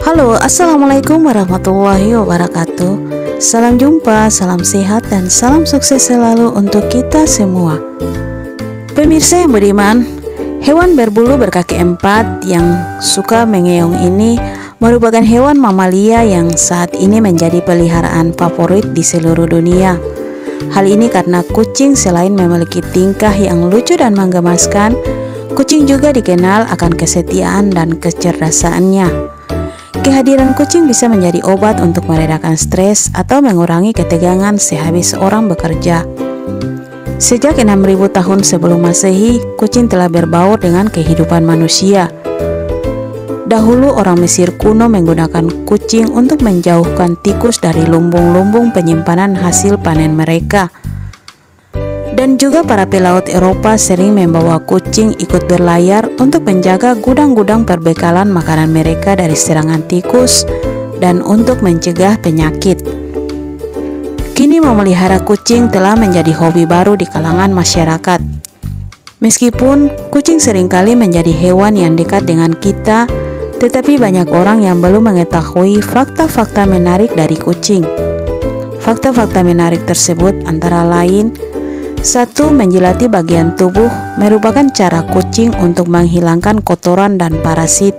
Halo, assalamualaikum warahmatullahi wabarakatuh. Salam jumpa, salam sehat, dan salam sukses selalu untuk kita semua. Pemirsa yang beriman, hewan berbulu berkaki empat yang suka mengeong ini merupakan hewan mamalia yang saat ini menjadi peliharaan favorit di seluruh dunia. Hal ini karena kucing selain memiliki tingkah yang lucu dan menggemaskan, kucing juga dikenal akan kesetiaan dan kecerdasannya. Kehadiran kucing bisa menjadi obat untuk meredakan stres atau mengurangi ketegangan sehabis orang bekerja. Sejak 6.000 tahun sebelum Masehi, kucing telah berbaur dengan kehidupan manusia. Dahulu orang Mesir kuno menggunakan kucing untuk menjauhkan tikus dari lumbung-lumbung penyimpanan hasil panen mereka. Dan juga para pelaut Eropa sering membawa kucing ikut berlayar untuk menjaga gudang-gudang perbekalan makanan mereka dari serangan tikus dan untuk mencegah penyakit. Kini memelihara kucing telah menjadi hobi baru di kalangan masyarakat. Meskipun kucing seringkali menjadi hewan yang dekat dengan kita, tetapi banyak orang yang belum mengetahui fakta-fakta menarik dari kucing. Fakta-fakta menarik tersebut antara lain: 1. Menjilati bagian tubuh merupakan cara kucing untuk menghilangkan kotoran dan parasit.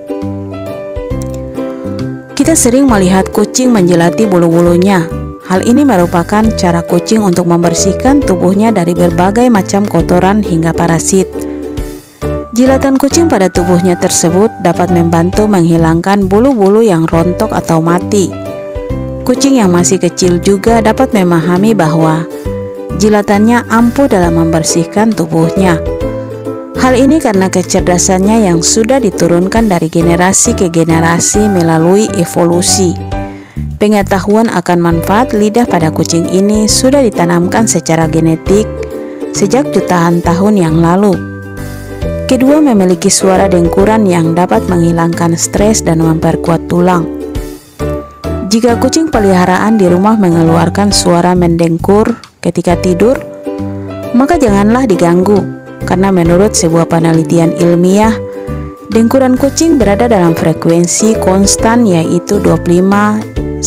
Kita sering melihat kucing menjilati bulu-bulunya. Hal ini merupakan cara kucing untuk membersihkan tubuhnya dari berbagai macam kotoran hingga parasit. Jilatan kucing pada tubuhnya tersebut dapat membantu menghilangkan bulu-bulu yang rontok atau mati. Kucing yang masih kecil juga dapat memahami bahwa jilatannya ampuh dalam membersihkan tubuhnya. Hal ini karena kecerdasannya yang sudah diturunkan dari generasi ke generasi melalui evolusi. Pengetahuan akan manfaat lidah pada kucing ini sudah ditanamkan secara genetik sejak jutaan tahun yang lalu. Kedua, memiliki suara dengkuran yang dapat menghilangkan stres dan memperkuat tulang. Jika kucing peliharaan di rumah mengeluarkan suara mendengkur ketika tidur, maka janganlah diganggu, karena menurut sebuah penelitian ilmiah, dengkuran kucing berada dalam frekuensi konstan yaitu 25-150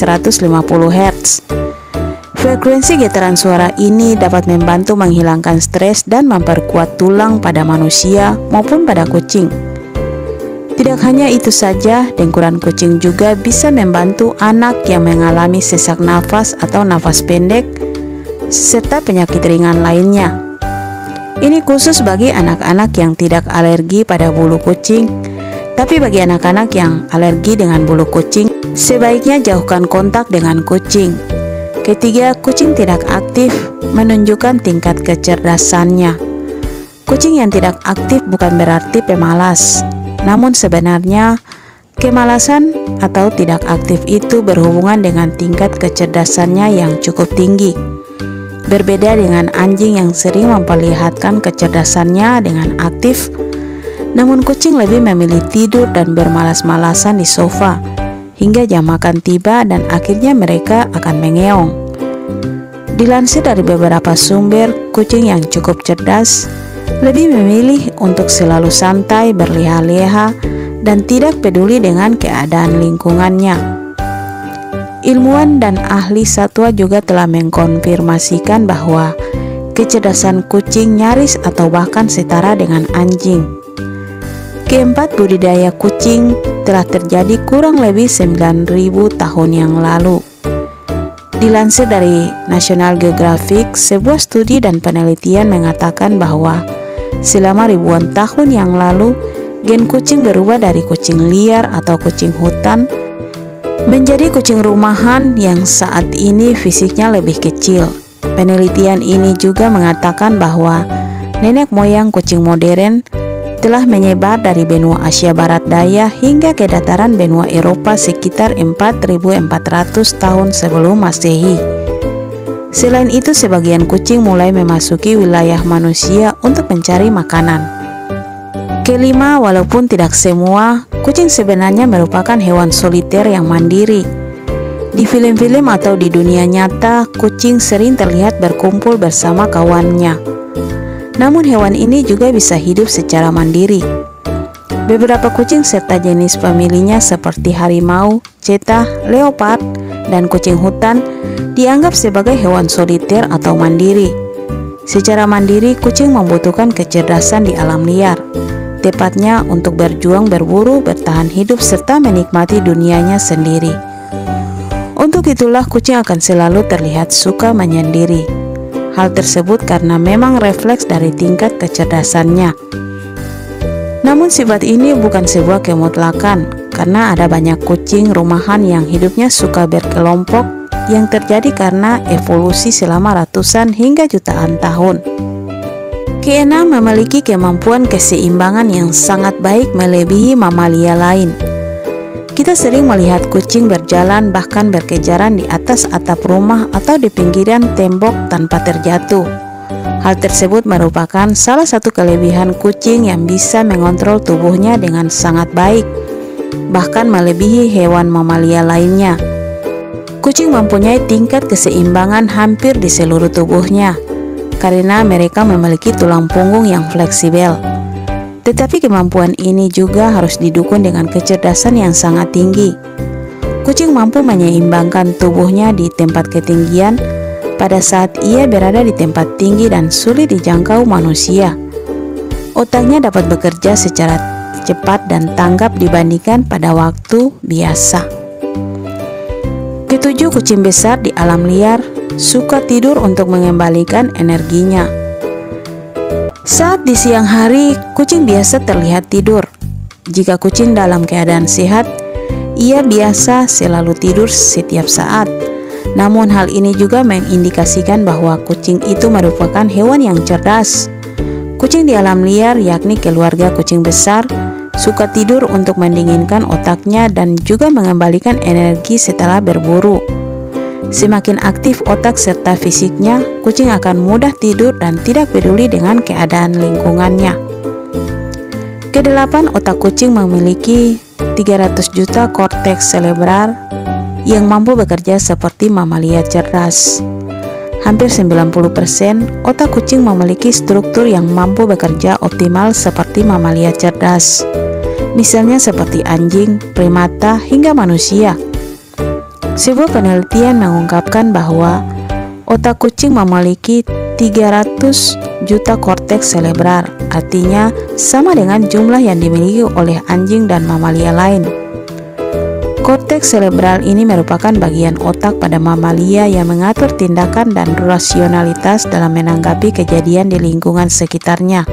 Hz. Frekuensi getaran suara ini dapat membantu menghilangkan stres dan memperkuat tulang pada manusia maupun pada kucing. Tidak hanya itu saja, dengkuran kucing juga bisa membantu anak yang mengalami sesak nafas atau nafas pendek serta penyakit ringan lainnya. Ini khusus bagi anak-anak yang tidak alergi pada bulu kucing. Tapi bagi anak-anak yang alergi dengan bulu kucing, sebaiknya jauhkan kontak dengan kucing. Ketiga, kucing tidak aktif menunjukkan tingkat kecerdasannya. Kucing yang tidak aktif bukan berarti pemalas. Namun sebenarnya, kemalasan atau tidak aktif itu berhubungan dengan tingkat kecerdasannya yang cukup tinggi. Berbeda dengan anjing yang sering memperlihatkan kecerdasannya dengan aktif, namun kucing lebih memilih tidur dan bermalas-malasan di sofa hingga jam makan tiba dan akhirnya mereka akan mengeong. Dilansir dari beberapa sumber, kucing yang cukup cerdas lebih memilih untuk selalu santai, berleha-leha, dan tidak peduli dengan keadaan lingkungannya. Ilmuwan dan ahli satwa juga telah mengkonfirmasikan bahwa kecerdasan kucing nyaris atau bahkan setara dengan anjing. Keempat, budidaya kucing telah terjadi kurang lebih 9.000 tahun yang lalu. Dilansir dari National Geographic, sebuah studi dan penelitian mengatakan bahwa selama ribuan tahun yang lalu, gen kucing berubah dari kucing liar atau kucing hutan menjadi kucing rumahan yang saat ini fisiknya lebih kecil. Penelitian ini juga mengatakan bahwa nenek moyang kucing modern telah menyebar dari benua Asia Barat Daya hingga ke dataran benua Eropa sekitar 4.400 tahun sebelum Masehi. Selain itu, sebagian kucing mulai memasuki wilayah manusia untuk mencari makanan. Kelima, walaupun tidak semua, kucing sebenarnya merupakan hewan soliter yang mandiri. Di film-film atau di dunia nyata, kucing sering terlihat berkumpul bersama kawannya. Namun hewan ini juga bisa hidup secara mandiri. Beberapa kucing serta jenis familinya seperti harimau, cheetah, leopard, dan kucing hutan dianggap sebagai hewan soliter atau mandiri. Secara mandiri, kucing membutuhkan kecerdasan di alam liar, tepatnya untuk berjuang, berburu, bertahan hidup, serta menikmati dunianya sendiri. Untuk itulah kucing akan selalu terlihat suka menyendiri. Hal tersebut karena memang refleks dari tingkat kecerdasannya. Namun sifat ini bukan sebuah kemutlakan, karena ada banyak kucing rumahan yang hidupnya suka berkelompok yang terjadi karena evolusi selama ratusan hingga jutaan tahun. Keenam, memiliki kemampuan keseimbangan yang sangat baik melebihi mamalia lain. Kita sering melihat kucing berjalan bahkan berkejaran di atas atap rumah atau di pinggiran tembok tanpa terjatuh. Hal tersebut merupakan salah satu kelebihan kucing yang bisa mengontrol tubuhnya dengan sangat baik, bahkan melebihi hewan mamalia lainnya. Kucing mempunyai tingkat keseimbangan hampir di seluruh tubuhnya, karena mereka memiliki tulang punggung yang fleksibel. Tetapi kemampuan ini juga harus didukung dengan kecerdasan yang sangat tinggi. Kucing mampu menyeimbangkan tubuhnya di tempat ketinggian pada saat ia berada di tempat tinggi dan sulit dijangkau manusia. Otaknya dapat bekerja secara cepat dan tanggap dibandingkan pada waktu biasa. Ketujuh, kucing besar di alam liar suka tidur untuk mengembalikan energinya. Saat di siang hari, kucing biasa terlihat tidur. Jika kucing dalam keadaan sehat, ia biasa selalu tidur setiap saat. Namun hal ini juga mengindikasikan bahwa kucing itu merupakan hewan yang cerdas. Kucing di alam liar, yakni keluarga kucing besar, suka tidur untuk mendinginkan otaknya dan juga mengembalikan energi setelah berburu. Semakin aktif otak serta fisiknya, kucing akan mudah tidur dan tidak peduli dengan keadaan lingkungannya. Kedelapan, otak kucing memiliki 300 juta korteks cerebral yang mampu bekerja seperti mamalia cerdas. Hampir 90% otak kucing memiliki struktur yang mampu bekerja optimal seperti mamalia cerdas. Misalnya seperti anjing, primata, hingga manusia. Sebuah penelitian mengungkapkan bahwa otak kucing memiliki 300 juta korteks cerebral, artinya sama dengan jumlah yang dimiliki oleh anjing dan mamalia lain. Korteks cerebral ini merupakan bagian otak pada mamalia yang mengatur tindakan dan rasionalitas dalam menanggapi kejadian di lingkungan sekitarnya.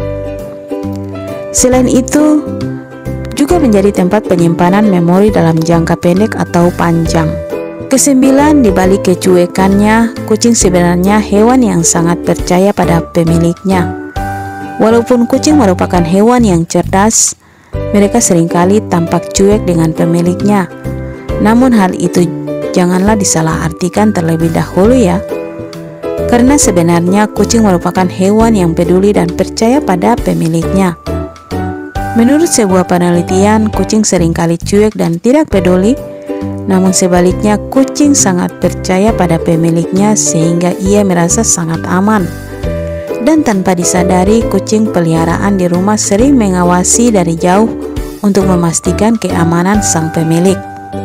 Selain itu, juga menjadi tempat penyimpanan memori dalam jangka pendek atau panjang. Kesembilan, di balik kecuekannya, kucing sebenarnya hewan yang sangat percaya pada pemiliknya. Walaupun kucing merupakan hewan yang cerdas, mereka seringkali tampak cuek dengan pemiliknya. Namun hal itu janganlah disalahartikan terlebih dahulu ya. Karena sebenarnya kucing merupakan hewan yang peduli dan percaya pada pemiliknya. Menurut sebuah penelitian, kucing seringkali cuek dan tidak peduli. Namun sebaliknya, kucing sangat percaya pada pemiliknya sehingga ia merasa sangat aman. Dan tanpa disadari, kucing peliharaan di rumah sering mengawasi dari jauh untuk memastikan keamanan sang pemilik.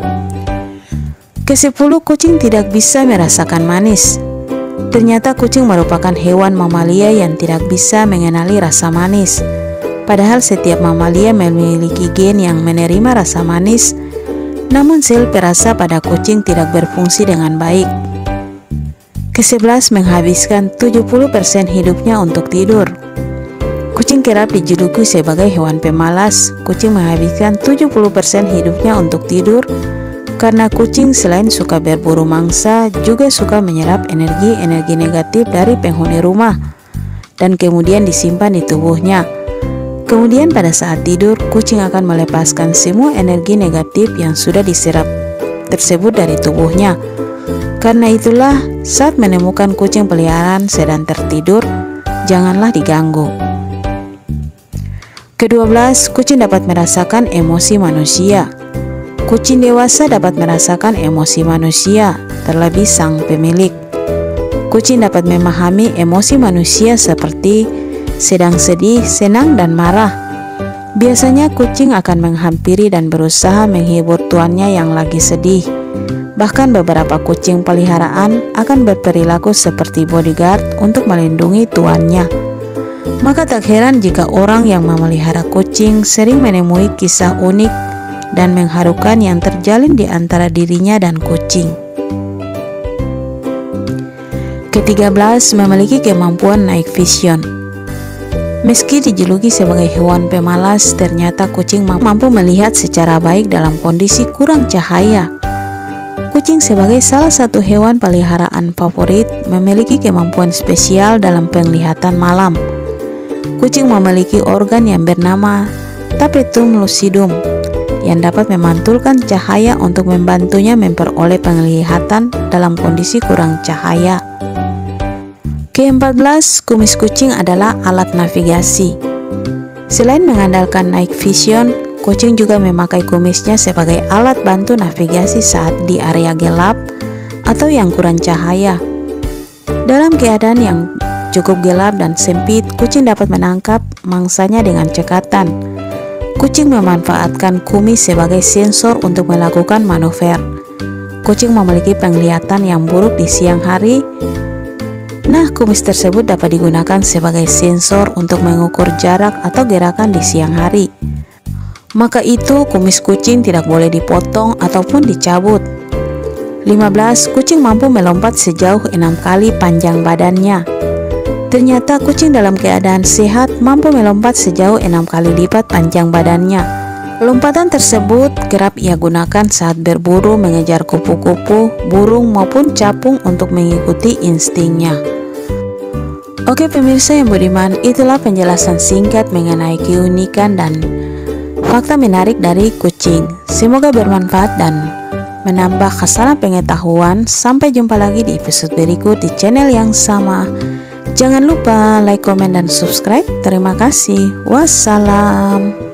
Ke-10, kucing tidak bisa merasakan manis. Ternyata kucing merupakan hewan mamalia yang tidak bisa mengenali rasa manis. Padahal setiap mamalia memiliki gen yang menerima rasa manis. Namun sel perasa pada kucing tidak berfungsi dengan baik. Ke-11, menghabiskan 70% hidupnya untuk tidur. Kucing kerap dijuluki sebagai hewan pemalas. Kucing menghabiskan 70% hidupnya untuk tidur karena kucing selain suka berburu mangsa, juga suka menyerap energi negatif dari penghuni rumah dan kemudian disimpan di tubuhnya. Kemudian pada saat tidur, kucing akan melepaskan semua energi negatif yang sudah diserap tersebut dari tubuhnya. Karena itulah, saat menemukan kucing peliharaan sedang tertidur, janganlah diganggu. Ke-12, kucing dapat merasakan emosi manusia. Kucing dewasa dapat merasakan emosi manusia, terlebih sang pemilik. Kucing dapat memahami emosi manusia seperti sedang sedih, senang, dan marah. Biasanya kucing akan menghampiri dan berusaha menghibur tuannya yang lagi sedih. Bahkan beberapa kucing peliharaan akan berperilaku seperti bodyguard untuk melindungi tuannya. Maka tak heran jika orang yang memelihara kucing sering menemui kisah unik dan mengharukan yang terjalin di antara dirinya dan kucing. Ke-13, memiliki kemampuan night vision. Meski dijuluki sebagai hewan pemalas, ternyata kucing mampu melihat secara baik dalam kondisi kurang cahaya. Kucing sebagai salah satu hewan peliharaan favorit memiliki kemampuan spesial dalam penglihatan malam. Kucing memiliki organ yang bernama tapetum lucidum yang dapat memantulkan cahaya untuk membantunya memperoleh penglihatan dalam kondisi kurang cahaya. Ke-14, kumis kucing adalah alat navigasi. Selain mengandalkan night vision, kucing juga memakai kumisnya sebagai alat bantu navigasi saat di area gelap atau yang kurang cahaya. Dalam keadaan yang cukup gelap dan sempit, kucing dapat menangkap mangsanya dengan cekatan. Kucing memanfaatkan kumis sebagai sensor untuk melakukan manuver. Kucing memiliki penglihatan yang buruk di siang hari. Nah, kumis tersebut dapat digunakan sebagai sensor untuk mengukur jarak atau gerakan di siang hari. Maka itu, kumis kucing tidak boleh dipotong ataupun dicabut. 15. Kucing mampu melompat sejauh 6 kali panjang badannya. Ternyata kucing dalam keadaan sehat mampu melompat sejauh 6 kali lipat panjang badannya. Lompatan tersebut kerap ia gunakan saat berburu, mengejar kupu-kupu, burung maupun capung untuk mengikuti instingnya. Oke pemirsa yang budiman, itulah penjelasan singkat mengenai keunikan dan fakta menarik dari kucing. Semoga bermanfaat dan menambah khasanah pengetahuan. Sampai jumpa lagi di episode berikut di channel yang sama. Jangan lupa like, komen, dan subscribe. Terima kasih. Wassalam.